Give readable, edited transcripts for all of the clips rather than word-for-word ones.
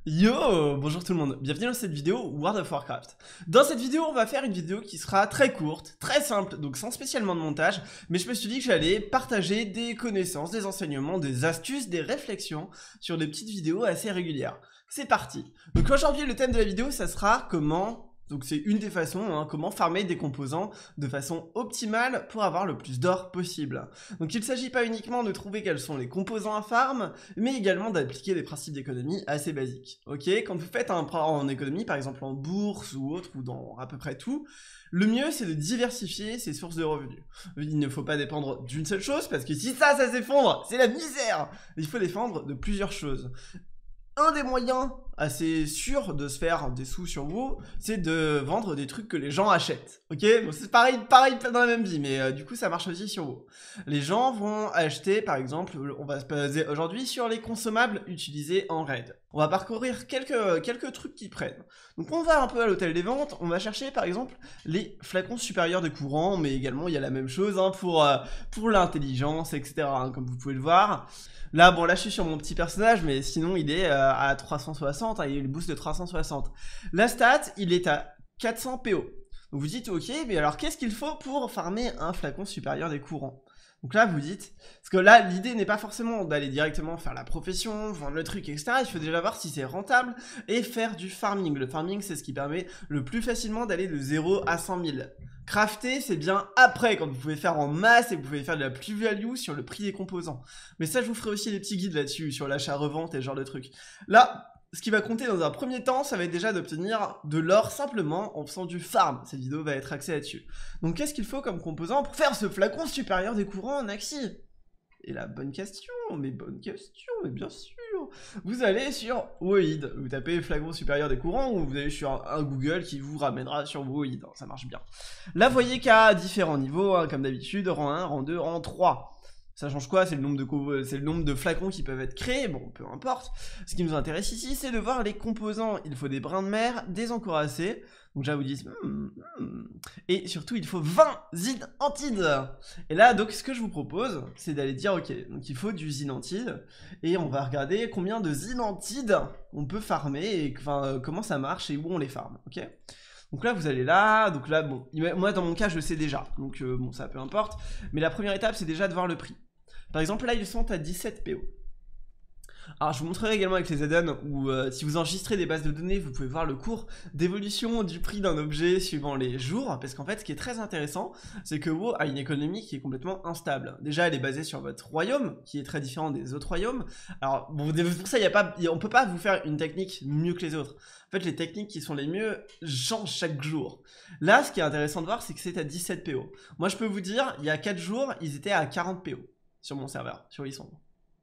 Yo, bonjour tout le monde, bienvenue dans cette vidéo World of Warcraft. Dans cette vidéo, on va faire une vidéo qui sera très courte, très simple, donc sans spécialement de montage, mais je me suis dit que j'allais partager des connaissances, des enseignements, des astuces, des réflexions sur des petites vidéos assez régulières. C'est parti. Donc aujourd'hui, le thème de la vidéo, ça sera comment... Donc c'est une des façons, comment farmer des composants de façon optimale pour avoir le plus d'or possible. Donc il ne s'agit pas uniquement de trouver quels sont les composants à farm, mais également d'appliquer des principes d'économie assez basiques. Ok, quand vous faites un plan en économie, par exemple en bourse ou autre, ou dans à peu près tout, le mieux c'est de diversifier ses sources de revenus. Il ne faut pas dépendre d'une seule chose, parce que si ça s'effondre, c'est la misère. Il faut dépendre de plusieurs choses. Un des moyens assez sûrs de se faire des sous sur WoW, c'est de vendre des trucs que les gens achètent. Ok, bon, c'est pareil dans la même vie, mais du coup ça marche aussi sur WoW. Les gens vont acheter, par exemple, on va se baser aujourd'hui sur les consommables utilisés en raid. On va parcourir quelques trucs qui prennent. Donc on va un peu à l'hôtel des ventes, on va chercher par exemple les flacons supérieurs de courant, mais également il y a la même chose pour l'intelligence, etc. Comme vous pouvez le voir. Là, bon, là je suis sur mon petit personnage, mais sinon il est à 360, il y a le boost de 360. La stat, il est à 400 PO. Donc vous dites, ok, mais alors qu'est-ce qu'il faut pour farmer un flacon supérieur des courants? Donc là, vous dites, parce que là, l'idée n'est pas forcément d'aller directement faire la profession, vendre le truc, etc. Il faut déjà voir si c'est rentable et faire du farming. Le farming, c'est ce qui permet le plus facilement d'aller de 0 à 100 000. Crafter, c'est bien après, quand vous pouvez faire en masse et que vous pouvez faire de la plus-value sur le prix des composants. Mais ça, je vous ferai aussi des petits guides là-dessus, sur l'achat-revente et ce genre de trucs. Là, ce qui va compter dans un premier temps, ça va être déjà d'obtenir de l'or simplement en faisant du farm. Cette vidéo va être axée là-dessus. Donc qu'est-ce qu'il faut comme composant pour faire ce flacon supérieur des courants en Axie? Et la bonne question, mais bien sûr. Vous allez sur WoEid, vous tapez flacon supérieur des courants, ou vous allez sur un Google qui vous ramènera sur WoEid, ça marche bien. Là, vous voyez qu'à différents niveaux, comme d'habitude, rang 1, rang 2, rang 3. Ça change quoi? C'est le nombre de flacons qui peuvent être créés, bon, peu importe. Ce qui nous intéresse ici, c'est de voir les composants. Il faut des brins de mer, des encorassés. Donc là, vous dites, et surtout, il faut 20 zinantides. Et là, donc, ce que je vous propose, c'est d'aller dire, ok, donc il faut du zinantide, et on va regarder combien de zinantides on peut farmer, et comment ça marche, et où on les farme, ok? Donc là, vous allez là, donc là, bon, moi, dans mon cas, je le sais déjà, donc bon, ça peu importe, mais la première étape, c'est déjà de voir le prix. Par exemple, là, ils sont à 17 PO. Alors je vous montrerai également avec les add-ons où si vous enregistrez des bases de données, vous pouvez voir le cours d'évolution du prix d'un objet suivant les jours, parce qu'en fait ce qui est très intéressant, c'est que WoW a une économie qui est complètement instable. Déjà elle est basée sur votre royaume, qui est très différent des autres royaumes. Alors bon, pour ça on peut pas vous faire une technique mieux que les autres. En fait les techniques qui sont les mieux changent chaque jour. Là ce qui est intéressant de voir, c'est que c'est à 17 PO. Moi je peux vous dire, il y a 4 jours, ils étaient à 40 PO sur mon serveur, sur Lissandre.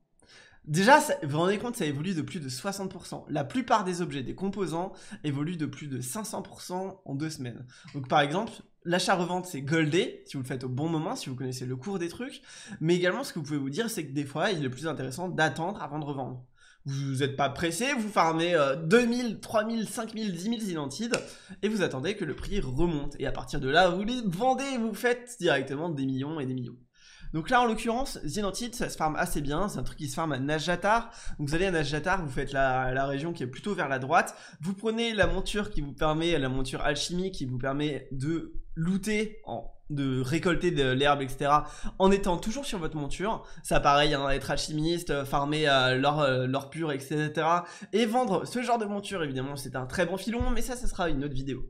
Déjà, vous vous rendez compte, ça évolue de plus de 60%. La plupart des objets, des composants, évoluent de plus de 500% en 2 semaines. Donc par exemple, l'achat-revente, c'est goldé, si vous le faites au bon moment, si vous connaissez le cours des trucs. Mais également, ce que vous pouvez vous dire, c'est que des fois, il est plus intéressant d'attendre avant de revendre. Vous n'êtes pas pressé, vous farmez 2000, 3000, 5000, 10 000 zinantides, et vous attendez que le prix remonte. Et à partir de là, vous les vendez et vous faites directement des millions et des millions. Donc là en l'occurrence, Zinantide ça se farme assez bien, c'est un truc qui se farme à Nazjatar. Donc vous allez à Nazjatar, vous faites la région qui est plutôt vers la droite, vous prenez la monture qui vous permet, la monture alchimie qui vous permet de looter, de récolter de l'herbe, etc. en étant toujours sur votre monture. Ça pareil, être alchimiste, farmer l'or pur, etc. Et vendre ce genre de monture, évidemment c'est un très bon filon, mais ça sera une autre vidéo.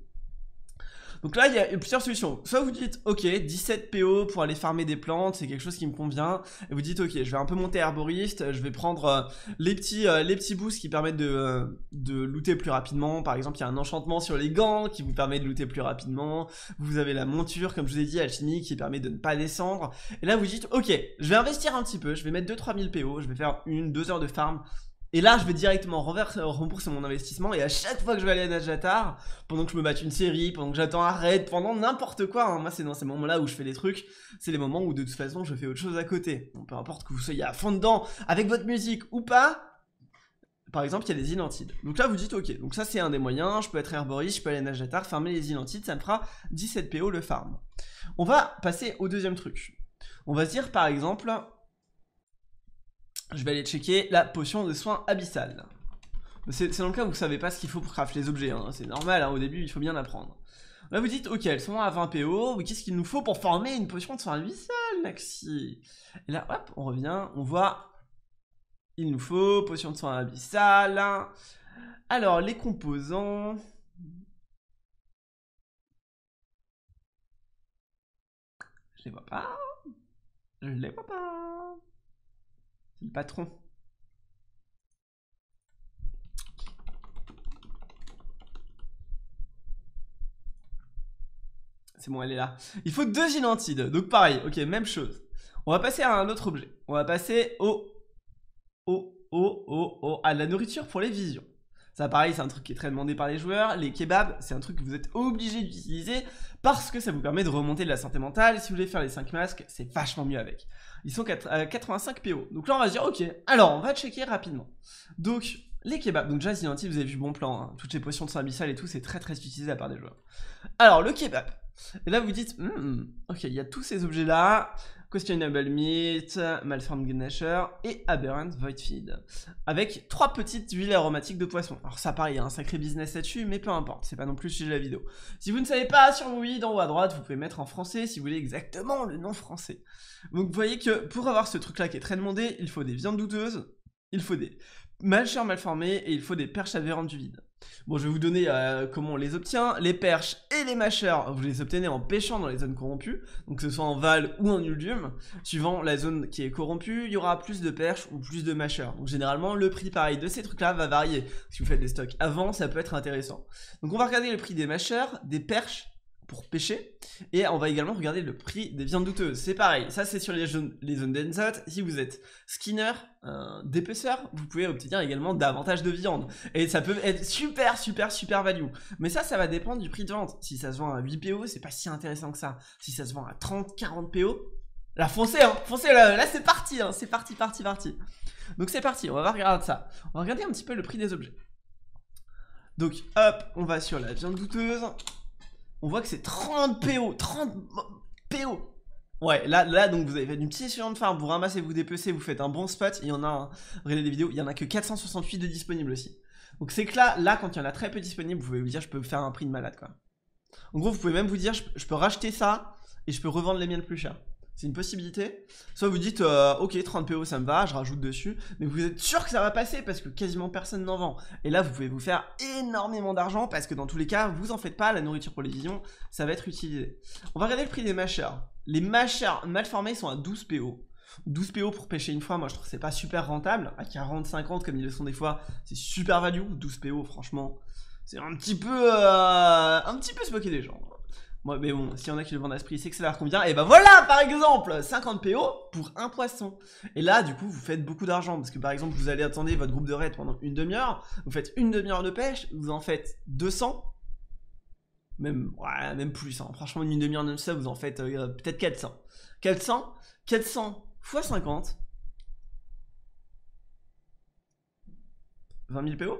Donc là, il y a plusieurs solutions. Soit vous dites, ok, 17 PO pour aller farmer des plantes, c'est quelque chose qui me convient. Et vous dites, ok, je vais un peu monter herboriste, je vais prendre les petits boosts qui permettent de looter plus rapidement. Par exemple, il y a un enchantement sur les gants qui vous permet de looter plus rapidement. Vous avez la monture, comme je vous ai dit, alchimie, qui permet de ne pas descendre. Et là, vous dites, ok, je vais investir un petit peu, je vais mettre 2-3 000 PO, je vais faire 1-2 heures de farm. Et là, je vais directement rembourser mon investissement, et à chaque fois que je vais aller à Nazjatar, pendant que je me batte une série, pendant que j'attends un raid, pendant n'importe quoi, moi c'est dans ces moments-là où je fais les trucs, c'est les moments où de toute façon je fais autre chose à côté. Donc peu importe que vous soyez à fond dedans, avec votre musique ou pas, par exemple, il y a les zinantides. Donc là, vous dites, ok, donc ça c'est un des moyens, je peux être herboriste, je peux aller à Nazjatar, farmer les zinantides, ça me fera 17 PO le farm. On va passer au deuxième truc. On va se dire par exemple... Je vais aller checker la potion de soin abyssal. C'est dans le cas où vous savez pas ce qu'il faut pour craft les objets, hein. C'est normal, hein, au début il faut bien apprendre. Là vous dites, ok, elles sont à 20 PO, mais qu'est-ce qu'il nous faut pour former une potion de sang abyssal, Maxi? Et là, hop, on revient, on voit, il nous faut potion de sang abyssal. Alors, les composants... Je les vois pas. Je les vois pas. C'est le patron. C'est bon, elle est là. Il faut 2 inantides. Donc pareil, ok, même chose. On va passer à un autre objet. On va passer à la nourriture pour les visions. Ça pareil, c'est un truc qui est très demandé par les joueurs. Les kebabs, c'est un truc que vous êtes obligé d'utiliser parce que ça vous permet de remonter de la santé mentale. Si vous voulez faire les 5 masques, c'est vachement mieux avec. Ils sont à 85 PO. Donc là, on va se dire, ok, alors on va checker rapidement. Donc, les kebabs. Donc déjà, Zinanti, vous avez vu bon plan. Hein. Toutes les potions de sang abyssal et tout, c'est très très utilisé à part des joueurs. Alors, le kebab. Et là, vous dites, ok, il y a tous ces objets-là. Questionable Meat, Malformed Gnasher et Aberrant Void Feed. Avec 3 petites huiles aromatiques de poisson. Alors ça pareil, il y a un sacré business là-dessus, mais peu importe, c'est pas non plus le sujet de la vidéo. Si vous ne savez pas, sur mon guide en haut à droite, vous pouvez mettre en français si vous voulez exactement le nom français. Donc vous voyez que pour avoir ce truc-là qui est très demandé, il faut des viandes douteuses, il faut des mâcheurs mal formés et il faut des perches aberrantes du vide. Bon, je vais vous donner comment on les obtient. Les perches et les mâcheurs, vous les obtenez en pêchant dans les zones corrompues, donc que ce soit en val ou en uldium. Suivant la zone qui est corrompue, il y aura plus de perches ou plus de mâcheurs. Donc généralement, le prix pareil de ces trucs-là va varier. Si vous faites des stocks avant, ça peut être intéressant. Donc on va regarder le prix des mâcheurs, des perches pour pêcher, et on va également regarder le prix des viandes douteuses. C'est pareil, ça c'est sur les zones d'Enzot. Si vous êtes skinner, d'épaisseur, vous pouvez obtenir également davantage de viande, et ça peut être super value. Mais ça va dépendre du prix de vente. Si ça se vend à 8 PO, c'est pas si intéressant que ça. Si ça se vend à 30-40 PO, là foncez, hein, foncez, là c'est parti, hein, c'est parti. Donc c'est parti, on va regarder ça. On va regarder un petit peu le prix des objets. Donc hop, on va sur la viande douteuse. On voit que c'est 30 PO, 30 PO. Ouais, là donc vous avez fait une petite session de farm, vous ramassez, vous dépecez, vous faites un bon spot. Il y en a, regardez les vidéos, il y en a que 468 de disponibles aussi. Donc c'est que là, quand il y en a très peu disponibles, vous pouvez vous dire, je peux faire un prix de malade, quoi. En gros, vous pouvez même vous dire, je peux racheter ça et je peux revendre les miennes plus cher. C'est une possibilité. Soit vous dites, ok, 30 PO ça me va, je rajoute dessus, mais vous êtes sûr que ça va passer parce que quasiment personne n'en vend. Et là, vous pouvez vous faire énormément d'argent parce que dans tous les cas, vous en faites pas, la nourriture pour les visions, ça va être utilisé. On va regarder le prix des mâcheurs. Les mâcheurs mal formés sont à 12 PO. 12 PO pour pêcher une fois, moi je trouve que c'est pas super rentable. À 40-50 comme ils le sont des fois, c'est super value. 12 PO, franchement, c'est un petit peu se moquer des gens. Moi, mais bon, s'il y en a qui le vendent à ce prix, c'est que ça leur convient. Et bah voilà, par exemple, 50 PO pour un poisson. Et là, du coup, vous faites beaucoup d'argent. Parce que par exemple, vous allez attendre votre groupe de raid pendant une demi-heure. Vous faites une demi-heure de pêche. Vous en faites 200. Même plus. Hein. Franchement, une demi-heure de ça, vous en faites peut-être 400. 400 x 50. 20 000 PO.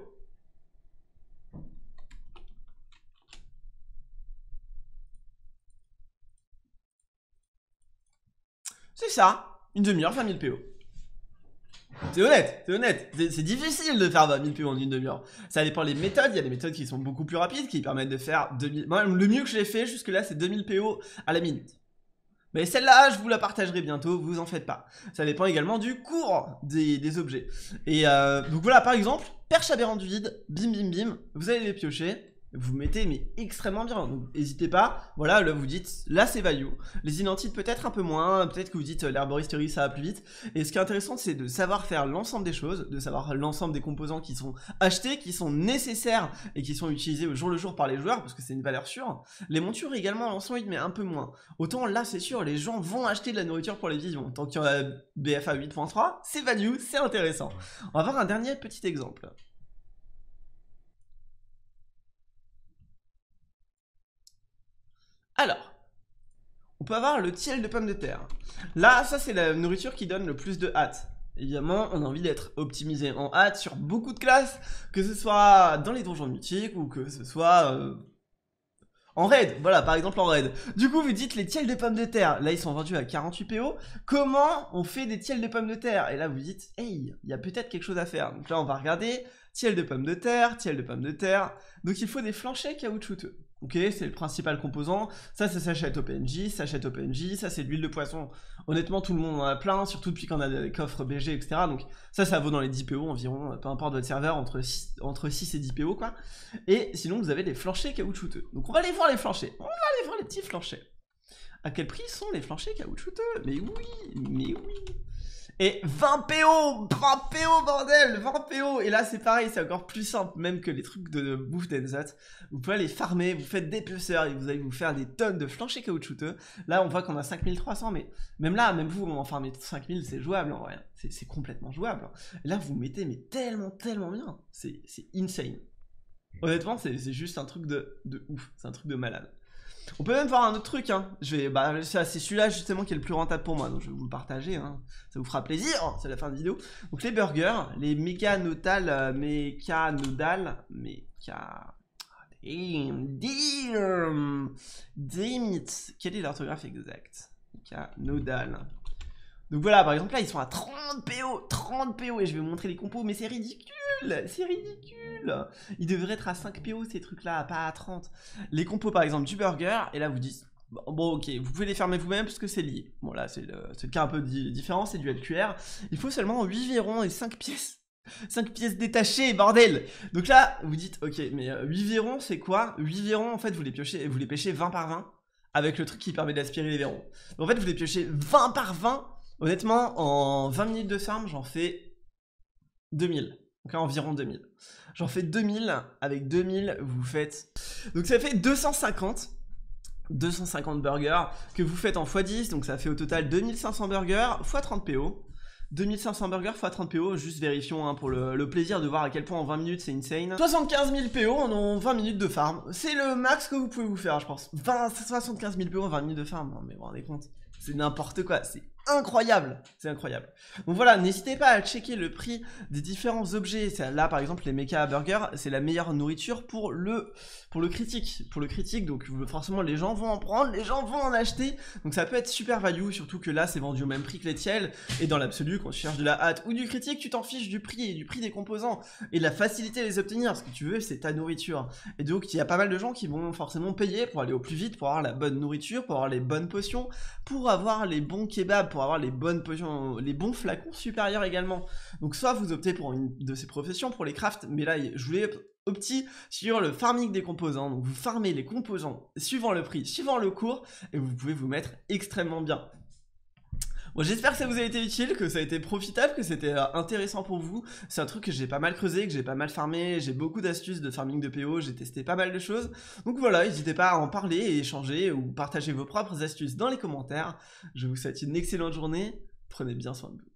C'est ça, une demi-heure, 20 000 PO. C'est honnête, c'est difficile de faire 20 000 PO en une demi-heure. Ça dépend des méthodes, il y a des méthodes qui sont beaucoup plus rapides, qui permettent de faire 2000... Moi, le mieux que j'ai fait jusque là, c'est 2000 PO à la minute. Mais celle-là, je vous la partagerai bientôt, vous en faites pas. Ça dépend également du cours des objets. Et donc voilà, par exemple, perche aberrante du vide, bim, vous allez les piocher. Vous mettez mais extrêmement bien, donc n'hésitez pas, voilà, là vous dites, là c'est value, les inantides peut-être un peu moins, peut-être que vous dites l'herboristerie ça va plus vite, et ce qui est intéressant c'est de savoir faire l'ensemble des choses, de savoir l'ensemble des composants qui sont achetés, qui sont nécessaires et qui sont utilisés au jour le jour par les joueurs, parce que c'est une valeur sûre. Les montures également en sont 8 mais un peu moins, autant là c'est sûr, les gens vont acheter de la nourriture pour les visions, tant qu'il y a BFA 8.3, c'est value, c'est intéressant. On va voir un dernier petit exemple. Alors, on peut avoir le tiel de pommes de terre. Là, ça c'est la nourriture qui donne le plus de hâte. Évidemment, on a envie d'être optimisé en hâte sur beaucoup de classes, que ce soit dans les donjons mythiques ou que ce soit En raid, voilà, par exemple en raid. Du coup, vous dites les tiels de pommes de terre. Là, ils sont vendus à 48 PO. Comment on fait des tiels de pommes de terre? Et là, vous dites, hey, il y a peut-être quelque chose à faire. Donc là, on va regarder. Tiels de pommes de terre, tiels de pommes de terre. Donc il faut des flanchets caoutchouteux. Ok, c'est le principal composant. Ça s'achète au PNJ, ça s'achète au PNJ. Ça, c'est de l'huile de poisson. Honnêtement, tout le monde en a plein, surtout depuis qu'on a des coffres BG, etc. Donc ça vaut dans les 10 PO environ, peu importe votre serveur, entre 6 et 10 PO, quoi. Et sinon, vous avez des flanchers caoutchouteux. Donc on va aller voir les flanchers. On va aller voir les petits flanchers. À quel prix sont les flanchers caoutchouteux? Mais oui, mais oui. Et 20 PO, 20 PO bordel, 20 PO. Et là c'est pareil, c'est encore plus simple même que les trucs de bouffe d'Enzat. Vous pouvez aller farmer, vous faites des peceurs et vous allez vous faire des tonnes de flanchers caoutchouteux. Là on voit qu'on a 5300, mais même là, même vous, en farmer 5000, c'est jouable en vrai. C'est complètement jouable. Et là vous mettez mais tellement bien. C'est insane. Honnêtement c'est juste un truc de ouf, c'est un truc de malade. On peut même voir un autre truc, hein. C'est celui-là justement qui est le plus rentable pour moi, donc je vais vous le partager, hein. Ça vous fera plaisir, c'est la fin de vidéo. Donc les burgers, les méga nodal, quelle est l'orthographe exacte? Méga nodal. Donc voilà, par exemple là ils sont à 30 PO, et je vais vous montrer les compos, mais c'est ridicule, c'est ridicule. Ils devraient être à 5 PO ces trucs là, pas à 30. Les compos par exemple du burger, et là vous dites, bon ok, vous pouvez les fermer vous-même parce que c'est lié. Bon là c'est le cas un peu différent, c'est du LQR. Il faut seulement 8 virons et 5 pièces. 5 pièces détachées, bordel. Donc là vous dites, ok, mais 8 virons c'est quoi? 8 virons en fait vous les pêchez 20 par 20 avec le truc qui permet d'aspirer les virons. Donc, en fait vous les piochez 20 par 20. Honnêtement, en 20 minutes de farm, j'en fais 2000. Donc environ 2000. J'en fais 2000. Avec 2000, vous faites... Donc ça fait 250 burgers que vous faites en x10. Donc ça fait au total 2500 burgers x 30 PO. 2500 burgers x 30 PO, juste vérifions hein, pour le plaisir de voir à quel point en 20 minutes c'est insane. 75 000 PO en 20 minutes de farm. C'est le max que vous pouvez vous faire, je pense. 75 000 PO en 20 minutes de farm. Non mais vous vous rendez compte, c'est n'importe quoi, c'est incroyable, c'est incroyable. Donc voilà, n'hésitez pas à checker le prix des différents objets. Là par exemple les mecha burgers, c'est la meilleure nourriture pour le critique. Pour le critique, donc forcément les gens vont en prendre, les gens vont en acheter. Donc ça peut être super value, surtout que là c'est vendu au même prix que les tiels. Et dans l'absolu, quand tu cherches de la hâte ou du critique, tu t'en fiches du prix et du prix des composants et de la facilité à les obtenir. Ce que tu veux, c'est ta nourriture. Et donc il y a pas mal de gens qui vont forcément payer pour aller au plus vite, pour avoir la bonne nourriture, pour avoir les bonnes potions, pour avoir les bons kebabs, pour avoir les bonnes potions, les bons flacons supérieurs également. Donc soit vous optez pour une de ces professions, pour les crafts, mais là je voulais opter sur le farming des composants. Donc vous farmez les composants suivant le prix, suivant le cours, et vous pouvez vous mettre extrêmement bien. Bon, j'espère que ça vous a été utile, que ça a été profitable, que c'était intéressant pour vous. C'est un truc que j'ai pas mal creusé, que j'ai pas mal farmé, j'ai beaucoup d'astuces de farming de PO, j'ai testé pas mal de choses. Donc voilà, n'hésitez pas à en parler et échanger ou partager vos propres astuces dans les commentaires. Je vous souhaite une excellente journée, prenez bien soin de vous.